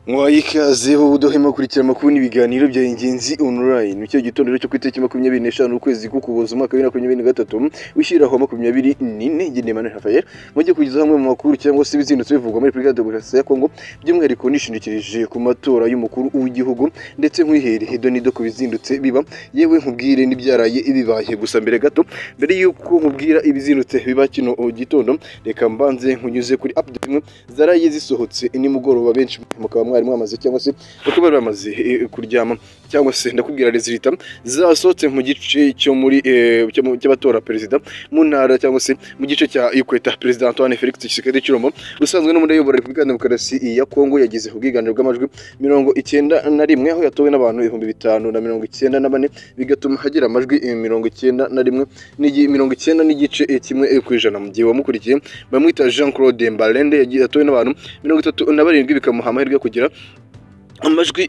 Mwayikaze ubudohema kurikira amakuru n'ibiganiro bya ingenzi online mu cyo gitondo cyo ku itariki 25 ukwezi k'Ukuboza umwaka wa 2023 wishyiraho 24 Ngendemana Raphael mujye kugeza hamwe mu makuru cyangwa se ibizindutse bivugwa muri Republika Demokarasi ya Kongo by'umwihariko nishindikirije ku matora y'umukuru w'igihugu ndetse nkwihere hedonido ku bizindutse biba yewe nkubwire n'ibyaraye ibibaye gusa mbere gato mbere yuko nkubwira ibizindutse biba kino gitondo reka mbanze nkunyuze kuri update zaraye zisohotse nimugoroba benshi mukaba mwari mwamaze cyangwa se bakaba bamaze kuryama cyangwa se ndakubwira resulta zasohotse mu gice cyo muri cy'abatora president mu ntara cyangwa se mu gice cya Ikweta President Antoine Felix Tshisekedi Tshilombo usanzwe n'umundi uyobora Republika Demokarasi ya Kongo yagize ubwiganje bw'amajwi 91 aho yatowe n'abantu 594 bigatuma hagira amajwi 91 90 n'igice kimwe kwijana mu gihe wamukurikiye bamwita Jean Claude Mbalende yagiye atowe n'abantu 37 bikamuha amahirwe kugira amajwi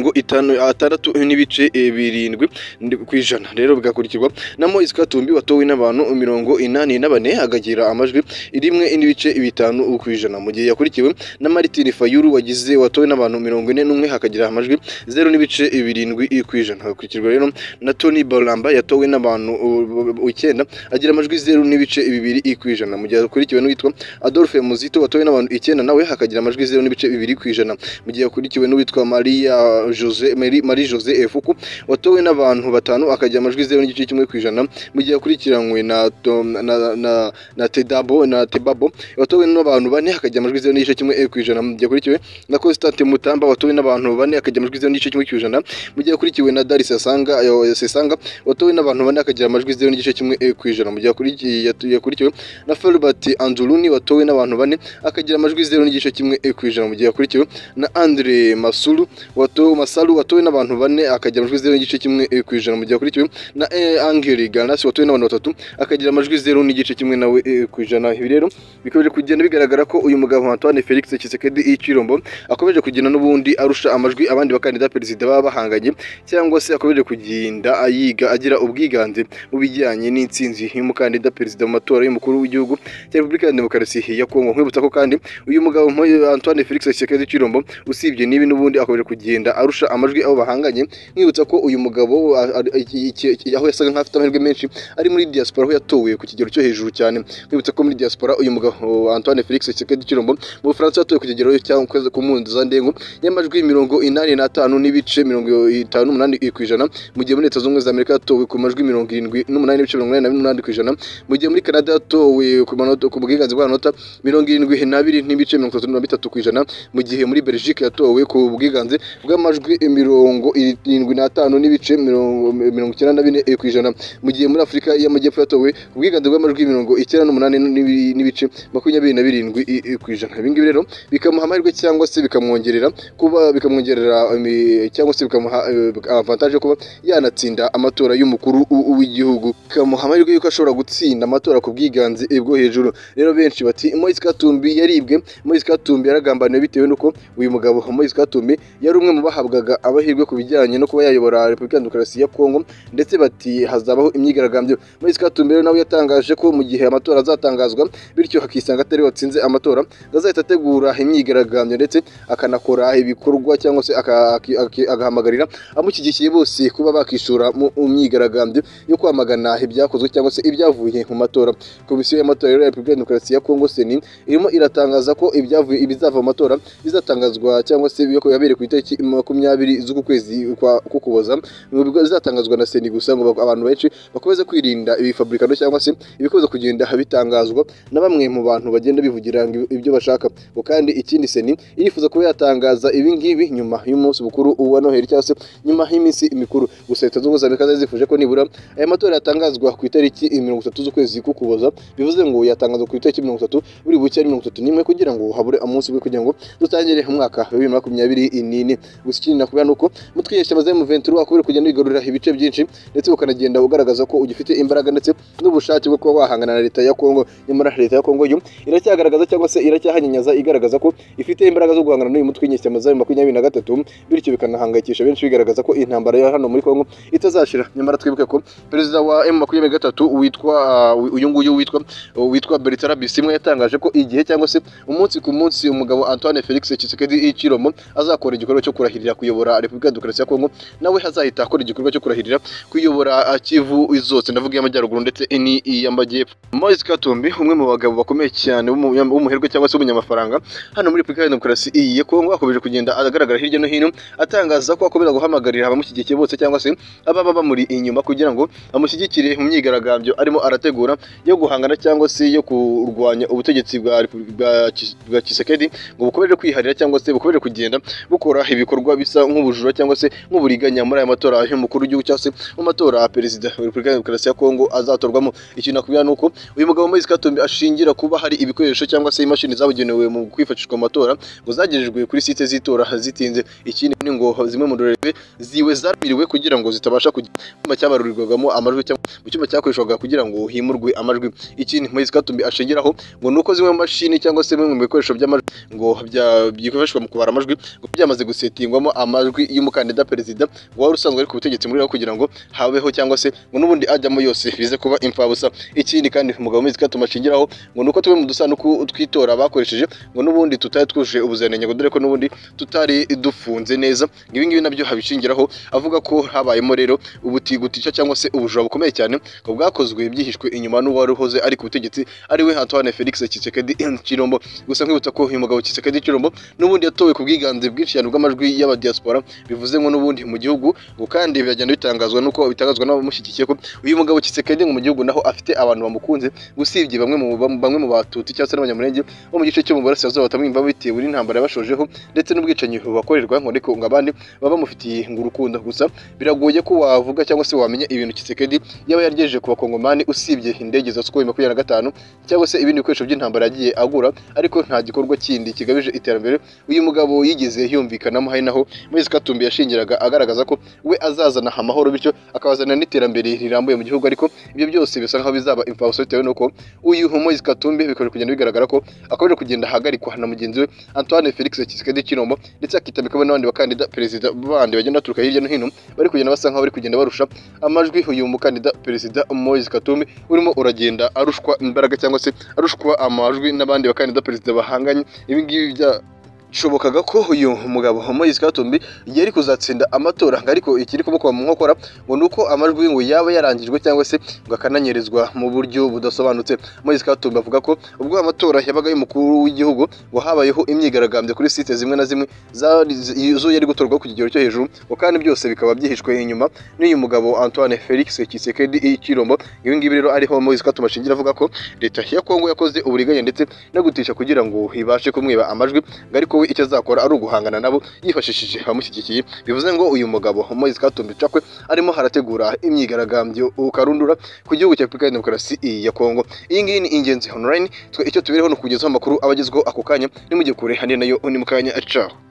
56 n'ibice 7 kwijana rero bigakurikirwa na Moise Katumbi watowe n'abantu 84 agagira amajwi 1 n'ibice 5 kwijana mu gihe yakurikiwe na Martin Fayulu watowe n'abantu 41 hakagira amajwi 0 n'ibice 7 kwijana hakurikirwa rero na Tony Bolamba yatowe n'abantu 9 agira amajwi 0 n'ibice 2 kwijana mu gihe yakurikiwe n'uwitwa Adolphe Muzito watowe n'abantu 9 nawe hakagira amajwi 0 n'ibice 2 kwijana mu gihe yakurikiwe n'uwitwa Marie Jose Efuku watowe n'abantu 5 akagira amajwi 0 n'igice kimwe kwijana mu gihe yakurikiranywe na Tebabo watowe n'abantu 4 akagira amajwi 0 n'igice kimwe kwijana mu gihe yakurikiwe na Constant Mutamba watowe n'abantu 4 akagira amajwi 0 n'igice kimwe kwijana mu gihe yakurikiwe na Dar Sesanga watowe n'abantu 4 akagira amajwi 0 n'igice kimwe kwijana mu gihe yakurikiwe na Filbert Anzuluni watowe n'abantu 4 akagira amajwi 0 n'igice kimwe kwijana mu gihe yakurikiwe na Andre Masalu watowe n'abantu 4 akagira amajwi 0 n'igice kimwe kwijana mu gihe akurikiwe na Angeli Ganasi watowe n'abantu 3 akagira amajwi 0 n'igice kimwe nawe kwijana. Ibi rero bikomeje kugenda bigaragara ko uyu mugabo Antoine Felix Tshisekedi Tshilombo akomeje kugenda n'ubundi arusha amajwi abandi bakandida perezida baba bahanganye cyangwa se akomeje kugenda agira ubwiganze mu bijyanye n'intsinzi y'umukandida perezida mu matora y'umukuru w'igihugu cya Republika Demokarasi ya Kongo. Nkwibutsa ko kandi uyu mugabo Antoine Felix Tshisekedi Tshilombo usibye nibi n'ubundi akomeje kugenda arusha amajwi abo bahanganye. Nkwibutsa ko uyu mugabo aho yasaga nk'afite amahirwe menshi ari muri diaspora aho yatowe ku kigero cyo hejuru cyane. Nkwibutsa ko muri diaspora uyu mugabo Antoine Felix Tshisekedi Tshilombo mu Bufaransa yatowe ku kigero cyangwa ku mpuzandengo y'amajwi 85 n'ibice 58 kwijana mu gihe muri Leta Zunze Ubumwe za Amerika yatowe ku majwi 78 n'ibice 88 kwijana mu gihe muri Canada yatowe ku bwiganze bw'amanota 72 n'ibice 33 kwijana mu gihe muri Belgique yatowe ku bwiganze bw'amajwi 75 n'ibice 94 kwijana mu gihe muri Afurika y'Amajyepfo yatowe ubwiganze bw'amajwi 98 n'ibice 27 kwijana. Ibi ngibi rero bikamuha amahirwe cyangwa se bikamwongerera cyangwa se bikamuha avantage kuba yanatsinda amatora y'umukuru w'igihugu, bikamuha amahirwe yuko ashobora gutsinda amatora ku bwiganze bwo hejuru. Rero benshi bati Moise Katumbi yaribwe, Moise Katumbi yaragambaniwe bitewe nuko uyu mugabo Moise Katumbi yari umwe mu bahabwaga abahirwe ku bijyanye no kuba yayobora Republika Demokarasi ya Kongo ndetse bati hazabaho imyigaragambyo. Moise Katumbi rero nawe yatangaje ko mu gihe amatora azatangazwa bityo hakisanga atari watsinze amatora azahita ategura imyigaragambyo ndetse akanakora ibikorwa cyangwa se agahamagarira amushyigikiye bose kuba bakishura mu myigaragambyo yo kwamagana ibyakozwe cyangwa se ibyavuye mu matora. Komisiyo y'amatora ya Republika Demokarasi ya Kongo CENI irimo iratangaza ko ibizava mu matora bizatangazwa cyangwa se yabereye ku itariki 20 z'uku kwezi k'Ukuboza bizatangazwa na CENI gusa ngo abantu benshi bakomeze kwirinda ibifabrikano cyangwa se ibikomeza kugenda bitangazwa na bamwe mu bantu bagenda bivugira ibyo bashaka. Kandi ikindi CENI irifuza kuba yatangaza ibi ngibi nyuma y'umunsi mukuru wa Noheli cyangwa se nyuma y'iminsi mikuru. Gusa Leta Zunze Ubumwe za Amerika zifuje ko nibura aya matora yatangazwa ku itariki 30 z'ukwezi k'Ukuboza, bivuze ngo yatangazwa ku itariki 30 buri bucye ari 31 kugira ngo habure umunsi we kugira ngo dutangire umwaka wa 2024. Gusa ikindi nakubwira nuko mutwiyesha amaze mu venture akubire kugenda wigarurira ibice byinshi ndetse ukanagenda ugaragaza ko ugifite imbaraga ndetse n'ubushake bwo kuba wahangana na Leta ya Kongo. Nyamara Leta ya Kongo yo iracyagaragaza cyangwa se iracyahanyanyaza igaragaza ko ifite imbaraga zo guhangana n'uyu mutwe w'inyeshyamba za 23 bityo bikanahangayikisha benshi bigaragaza ko intambara ya hano muri Kongo itazashira. Nyamara twibuke ko perezida wa M23 uyu nguyu witwa Bertrand Bisimwa yatangaje ko igihe cyangwa se umunsi ku munsi umugabo Antoine Felix Tshisekedi Tshilombo azakora igikorwa cyo kurahirira kuyobora Repubulika ya Demokarasi ya Kongo nawe hazahita akora igikorwa cyo kurahirira kuyobora Kivu zose ndavuga iy'amajyaruguru ndetse n'iy'amajyepfo. Moise Katumbi umwe mu bagabo bakomeye cyane w'umuherwe cyangwa se w'umunyamafaranga hano muri Repubulika ya Demokarasi ya Kongo akomeje kugenda agaragara hirya no hino atangaza ko akomeza guhamagarira abamushyigikiye bose cyangwa se ababa bamuri inyuma kugira ngo amushyigikire mu myigaragambyo arimo arategura yo guhangana cyangwa se yo kurwanya ubutegetsi bwa Tshisekedi ngo bukomeje kwiharira cyangwa se bukomeje kugenda bukora ibikorwa bisa nk'ubujura cyangwa se nk'uburiganya muri aya matora y'umukuru w'igihugu cyangwa se mu matora ya perezida wa Repubulika ya Demokarasi ya Kongo azatorwamo. Ikintu nakubwira nuko uyu mugabo Moise Katumbi ashingira kuba hari ibikoresho cyangwa se imashini zabugenewe mu kwifashishwa mu matora ngo zagejejwe kuri site z'itora zitinze. Ikindi ngo zimwe mu ndorerwe ziwe zaramiriwe kugira ngo zitabasha kujya mu cyabarurirwagamo amajwi cyangwa mu cyuma cyakoreshwaga kugira ngo himurwe amajwi. Ikindi Moise Katumbi ashingiraho ngo nuko zimwe mu mashini cyangwa se bimwe mu bikoresho by'amajwi ngo byifashishwa mu kubara amajwi ngo byamaze gusetingwamo amajwi y'umukandida perezida ngo wari usanzwe ari ku butegetsi muri kugira ngo habeho cyangwa se ngo n'ubundi ajyamo yose bize kuba imfabusa. Ikindi kandi umugabo Moise Katumbi ashingiraho ngo nuko tube mu dusanduku twitora bakoresheje ngo n'ubundi tutari twujuje ubuziranenge ngo dore ko n'ubundi tutari dufunze neza. Ibi ngibi nabyo habishingiraho avuga ko habayemo rero ubutigutisha cyangwa se ubujura bukomeye cyane ngo bwakozwe byihishwe inyuma n'uwari uhoze ari ku butegetsi ari we Antoine Felix Tshisekedi Tshilombo. Gusa nkwibutsa ko uyu mugabo Tshisekedi Tshilombo n'ubundi yatowe ku bwiganze bwinshi cyane bw'amajwi y'abadiaspora bivuze ngo n'ubundi mu gihugu ngo kandi byagenda bitangazwa nuko bitangazwa n'abamushyigikiye ko uyu mugabo Tshisekedi ngo mu gihugu naho afite abantu bamukunze gusibye bamwe mu Batutsi cyangwa se n'Abanyamulenge bo mu gice cyo mu burasirazuba batamwimva bitewe n'intambara yabashojeho ndetse n'ubwicanyi bakorerwa ngo ariko ngo abandi baba bamufitiye ngo urukundo. Gusa biragoye ko wavuga cyangwa se wamenya ibintu Tshisekedi yaba yaryejeje ku bakongomani usibye indege za Sukhoi 25 cyangwa se ibindi bikoresho by'intambara yagiye agura ariko nta gikorwa kindi kigamije iterambere uyu mugabo yigeze yumvikanamo. Hari naho Moise Katumbi yashingiraga agaragaza ko we azazana amahoro bityo akabazana n'iterambere rirambuye mu gihugu ariko ibyo byose bisa nkaho bizaba imfabusa bitewe nuko uyu Moise Katumbi bikomeje kugenda bigaragara ko akomeje kugenda ahagarikwa na mugenzi we Antoine Felix Tshisekedi Tshilombo ndetse akitabikamo n'abandi bakandida perezida bandi bagenda baturuka hirya no hino bari kugenda basa nkaho bari kugenda barusha amajwi uyu mukandida perezida Moise Katumbi urimo uragenda arushwa imbaraga cyangwa se arushwa amajwi n'abandi bakandida perezida bahanganye. Ibi ngibi shobokaga ko uyu mugabo Moise Katumbi yari kuzatsinda amatora ariko ikiri kumukwa mu nkokora ngo nuko amajwi ngo yaba yarangijwe cyangwa se ngo akananyerezwa mu buryo budasobanutse. Moise Katumbi avuga ko ubwo amatora yabaga y'umukuru w'igihugu ngo habayeho imyigaragambyo kuri site zimwe na zimwe zo yari gutorwa ku kigero cyo hejuru ngo kandi byose bikaba byihishwe inyuma n'uyu mugabo Antoine Felix Tshisekedi Tshilombo. Ibi ngibi rero ariho Moise Katumbi ashingira avuga ko leta ya Kongo yakoze uburiganya ndetse no gutisha kugira ngo ibashe kumwiba amajwi ariko we icyo azakora ari uguhangana nabo yifashishije abamushyigikiye. Bivuze ngo uyu mugabo Moise Katumbi cakwe arimo harategura imyigaragambyo ukarundura ku gihugu cya Repubulika ya Demokarasi ya Kongo. Iyi ngiyi ni Ingenzi Online, twe icyo tubereho no kugezaho amakuru abagezweho ako kanya nimujye kure hane nayo ni mukanya. Ciao.